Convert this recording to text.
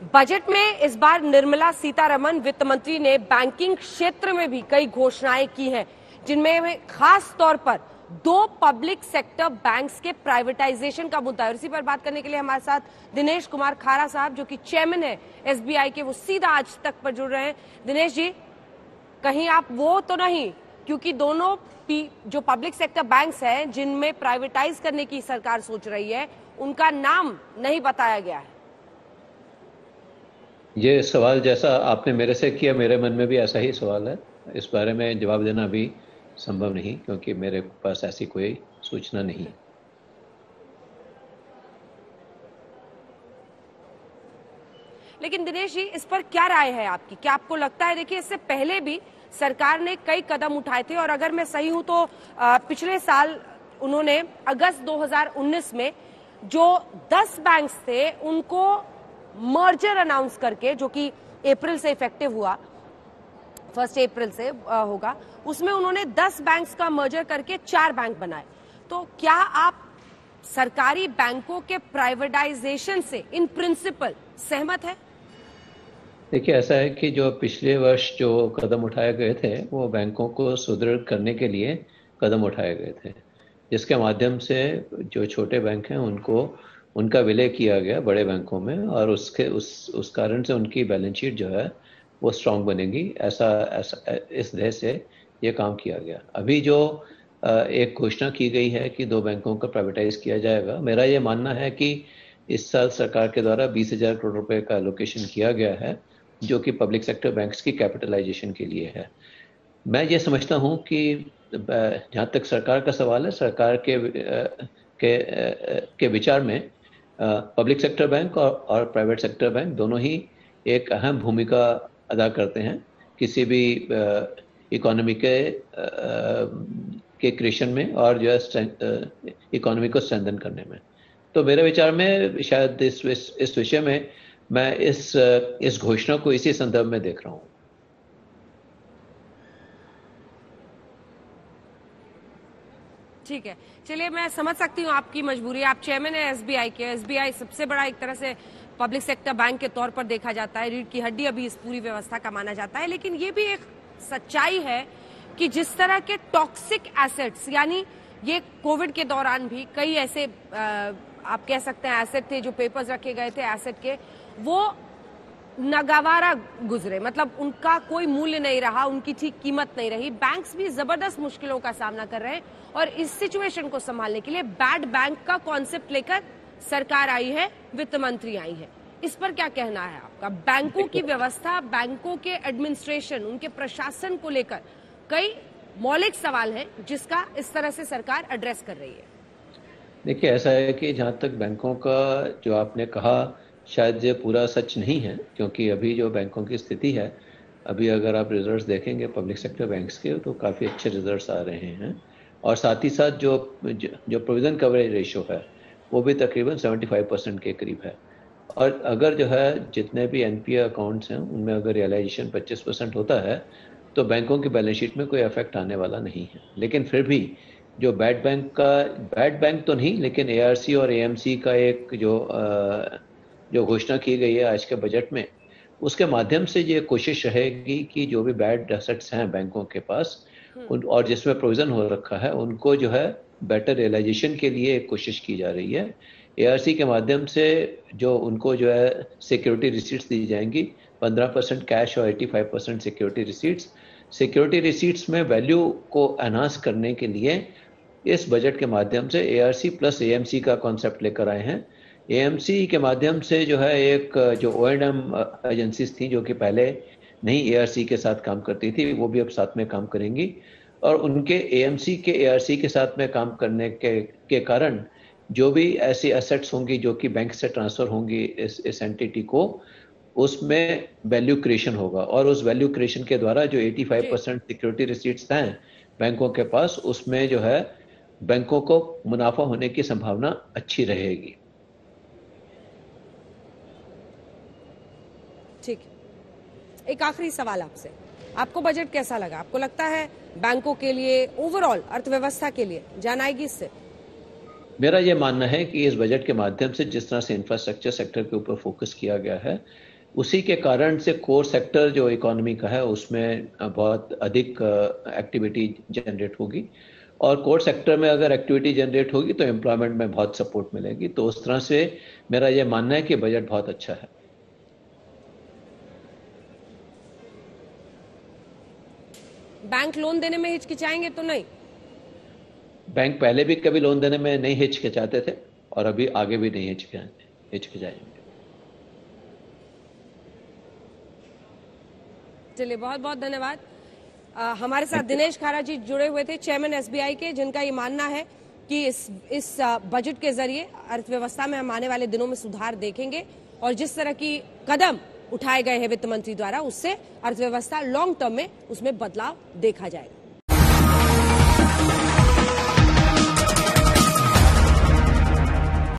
Budget में इस बार निर्मला सीतारमण वित्त मंत्री ने बैंकिंग क्षेत्र में भी कई घोषणाएं की हैं, जिनमें खास तौर पर 2 पब्लिक सेक्टर बैंक्स के प्राइवेटाइजेशन का मुद्दा है। इसी पर बात करने के लिए हमारे साथ दिनेश कुमार खारा साहब, जो कि चेयरमैन है एसबीआई के, वो सीधा आज तक पर जुड़ रहे हैं। दिनेश जी, कहीं आप वो तो नहीं, क्योंकि दोनों जो पब्लिक सेक्टर बैंक्स हैं जिनमें प्राइवेटाइज करने की सरकार सोच रही है, उनका नाम नहीं बताया गया है। ये सवाल जैसा आपने मेरे से किया, मेरे मन में भी ऐसा ही सवाल है। इस बारे में जवाब देना अभी संभव नहीं, क्योंकि मेरे पास ऐसी कोई सूचना नहीं। लेकिन दिनेश जी, इस पर क्या राय है आपकी? क्या आपको लगता है, देखिए इससे पहले भी सरकार ने कई कदम उठाए थे, और अगर मैं सही हूं तो पिछले साल उन्होंने अगस्त 2019 में जो 10 बैंक्स थे उनको मर्जर अनाउंस करके, जो कि अप्रैल से इफेक्टिव हुआ, 1 अप्रैल से होगा, उसमें उन्होंने 10 बैंक्स का मर्जर करके 4 बैंक बनाए। तो क्या आप सरकारी बैंकों के प्राइवेटाइजेशन से इन प्रिंसिपल सहमत है? देखिए, ऐसा है कि जो पिछले वर्ष जो कदम उठाए गए थे वो बैंकों को सुदृढ़ करने के लिए कदम उठाए गए थे, जिसके माध्यम से जो छोटे बैंक हैं उनका विलय किया गया बड़े बैंकों में, और उस कारण से उनकी बैलेंस शीट जो है वो स्ट्रांग बनेगी। ऐसा इस ध्येय से ये काम किया गया। अभी जो एक घोषणा की गई है कि 2 बैंकों को प्राइवेटाइज किया जाएगा, मेरा ये मानना है कि इस साल सरकार के द्वारा 20,000 करोड़ रुपए का एलोकेशन किया गया है, जो कि पब्लिक सेक्टर बैंक्स की कैपिटलाइजेशन के लिए है। मैं ये समझता हूँ कि जहाँ तक सरकार का सवाल है, सरकार के विचार में पब्लिक सेक्टर बैंक और प्राइवेट सेक्टर बैंक दोनों ही एक अहम भूमिका अदा करते हैं किसी भी इकोनॉमी के क्रिएशन में, और जो है इकोनॉमी को स्ट्रेंथन करने में। तो मेरे विचार में शायद इस विषय में मैं इस घोषणा को इसी संदर्भ में देख रहा हूँ। ठीक है, चलिए, मैं समझ सकती हूँ आपकी मजबूरी। आप चेयरमैन है एसबीआई के। एसबीआई सबसे बड़ा एक तरह से पब्लिक सेक्टर बैंक के तौर पर देखा जाता है, रीढ़ की हड्डी अभी इस पूरी व्यवस्था का माना जाता है। लेकिन ये भी एक सच्चाई है कि जिस तरह के टॉक्सिक एसेट्स, यानी ये कोविड के दौरान भी कई ऐसे आप कह सकते हैं एसेट थे जो पेपर्स रखे गए थे एसेट के, वो नागवारा गुजरे, मतलब उनका कोई मूल्य नहीं रहा, उनकी ठीक कीमत नहीं रही। बैंक्स भी जबरदस्त मुश्किलों का सामना कर रहे हैं, और इस सिचुएशन को संभालने के लिए बैड बैंक का कॉन्सेप्ट लेकर सरकार आई है, वित्त मंत्री आई है। इस पर क्या कहना है आपका? बैंकों की व्यवस्था, बैंकों के एडमिनिस्ट्रेशन, उनके प्रशासन को लेकर कई मौलिक सवाल हैं जिसका इस तरह से सरकार एड्रेस कर रही है। देखिए, ऐसा है कि जहाँ तक बैंकों का जो आपने कहा, शायद ये पूरा सच नहीं है, क्योंकि अभी जो बैंकों की स्थिति है, अभी अगर आप रिजल्ट्स देखेंगे पब्लिक सेक्टर बैंक्स के, तो काफ़ी अच्छे रिजल्ट्स आ रहे हैं, और साथ ही साथ जो प्रोविजन कवरेज रेशियो है वो भी तकरीबन 75% के करीब है। और अगर जो है जितने भी एनपीए अकाउंट्स हैं उनमें अगर रियलाइजेशन 25% होता है, तो बैंकों की बैलेंस शीट में कोई इफेक्ट आने वाला नहीं है। लेकिन फिर भी जो बैड बैंक तो नहीं, लेकिन एआरसी और एएमसी का एक जो घोषणा की गई है आज के बजट में, उसके माध्यम से ये कोशिश रहेगी कि जो भी बैड एसेट्स हैं बैंकों के पास और जिसमें प्रोविजन हो रखा है, उनको जो है बेटर रियलाइजेशन के लिए एक कोशिश की जा रही है। एआरसी के माध्यम से जो उनको जो है सिक्योरिटी रिसीट्स दी जाएंगी, 15% कैश और 85% सिक्योरिटी रिसीट्स में वैल्यू को एनहांस करने के लिए इस बजट के माध्यम से एआरसी प्लस एएमसी का कॉन्सेप्ट लेकर आए हैं। एएमसी के माध्यम से जो है एक जो ओएनएम एजेंसीज थी जो कि पहले नहीं एआरसी के साथ काम करती थी, वो भी अब साथ में काम करेंगी, और उनके एएमसी के एआरसी के साथ में काम करने के कारण जो भी ऐसी एसेट्स होंगी जो कि बैंक से ट्रांसफर होंगी इस एंटिटी को, उसमें वैल्यू क्रिएशन होगा, और उस वैल्यू क्रिएशन के द्वारा जो 85% सिक्योरिटी रिसीट्स हैं बैंकों के पास, उसमें जो है बैंकों को मुनाफा होने की संभावना अच्छी रहेगी। ठीक, एक आखिरी सवाल आपसे, आपको बजट कैसा लगा? आपको लगता है बैंकों के लिए, ओवरऑल अर्थव्यवस्था के लिए जान आएगी इससे? मेरा ये मानना है कि इस बजट के माध्यम से जिस तरह से इंफ्रास्ट्रक्चर सेक्टर के ऊपर फोकस किया गया है, उसी के कारण से कोर सेक्टर जो इकोनॉमी का है उसमें बहुत अधिक एक्टिविटी जनरेट होगी, और कोर सेक्टर में अगर एक्टिविटी जनरेट होगी तो एम्प्लॉयमेंट में बहुत सपोर्ट मिलेगी। तो उस तरह से मेरा ये मानना है कि बजट बहुत अच्छा है। बैंक लोन देने में हिचकिचाएंगे तो नहीं? बैंक पहले भी कभी लोन देने में नहीं हिचकिचाते थे और अभी आगे भी नहीं हिचकिचाएंगे। चलिए, बहुत बहुत धन्यवाद। हमारे साथ दिनेश खारा जी जुड़े हुए थे, चेयरमैन एसबीआई के, जिनका ये मानना है कि इस बजट के जरिए अर्थव्यवस्था में हम आने वाले दिनों में सुधार देखेंगे और जिस तरह की कदम उठाए गए हैं वित्त मंत्री द्वारा, उससे अर्थव्यवस्था लॉन्ग टर्म में उसमें बदलाव देखा जाएगा।